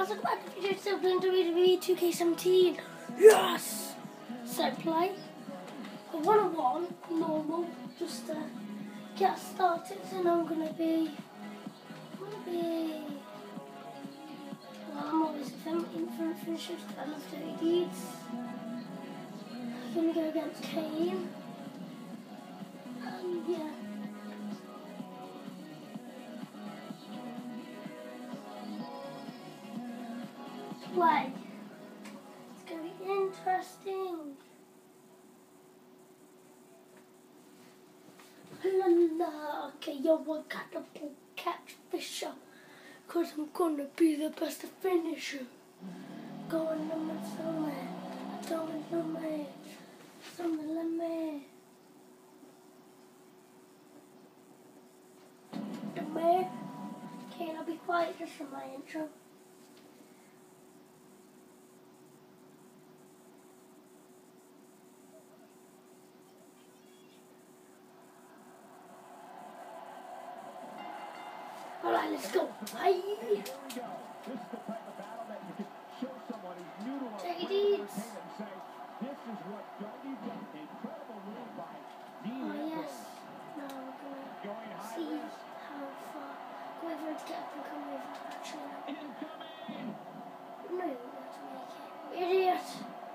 welcome back to video. Still playing WWE 2K17. Yes! So play a 1-on-1 normal just to get started. And I'm gonna be well, I'm always infant finishers. I love dirty deeds. I'm gonna go against Kane. Yeah. Play. It's going to be interesting. La la. Okay, yo, I got the ball catfisher. Cause I'm gonna be the best finisher. Going on my somewhere. Going on my somewhere. The man. Okay, I'll be quiet just for my intro. Alright, let's go. Hi. Take it easy. Oh yes. Now we're gonna see how far. Go over and get up and come over. Actually, no, not to make it. Idiot.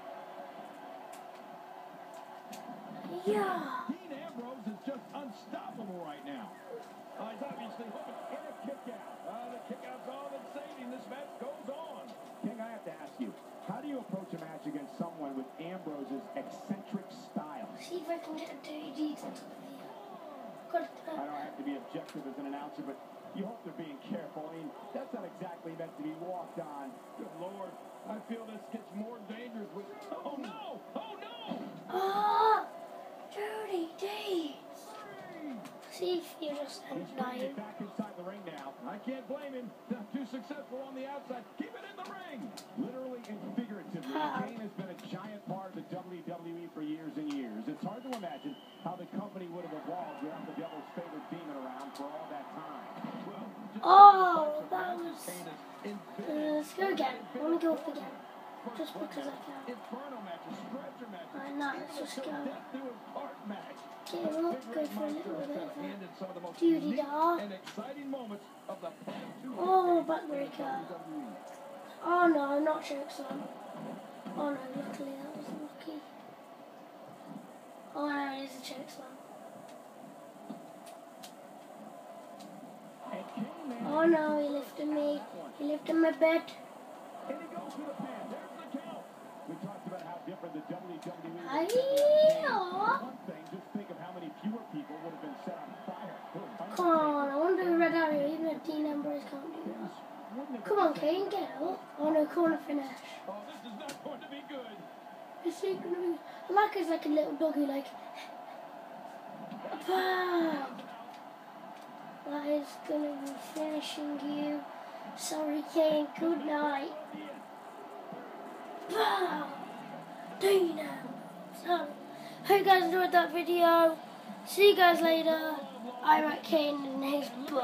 Yeah. Dean Ambrose is just unstoppable right now. He's obviously hoping in a kick out. The kick out's all that's saving. This match goes on. King, I have to ask you, how do you approach a match against someone with Ambrose's eccentric style? See if I can get a dirty deed on top of here. I don't have to be objective as an announcer, but you hope they're being careful. I mean, that's not exactly meant to be walked on. Good Lord. I feel this gets more dangerous with... Oh, no! Oh, no! Ah! Dirty deeds! See if you just end dying. Back inside the ring now. I can't blame him. Not too successful on the outside. Keep it in the ring. Literally and figuratively, Kane has been a giant part of the WWE for years and years. It's hard to imagine how the company would have evolved without the devil's favorite demon around for all that time. Oh, that was... let's go again. I want to go up again. Just because I can. Why not? Let's just go. Get him up, go for a little bit of a duty da. Oh, backbreaker. Oh no, not chokeslam. Oh no, luckily that was lucky. Oh no, it is a chokeslam. Oh no, he lifted me. He lifted my bed. And he goes to the pan. There's the count. We talked about how different the WWE is. One thing, just think of how many fewer people would have been set on fire. Come on, I want to do a red arrow, even if Dean Ambrose can't do that. Come on, Kane, get up. Oh no, corner finish. Oh, this is not going to be good. This ain't going to be... I like it's like a little doggy, like... Bam! That is going to be finishing you. Sorry, Kane, good night. Bam! Dino! So, hope you guys enjoyed that video. See you guys later. I'm at Kane and his book.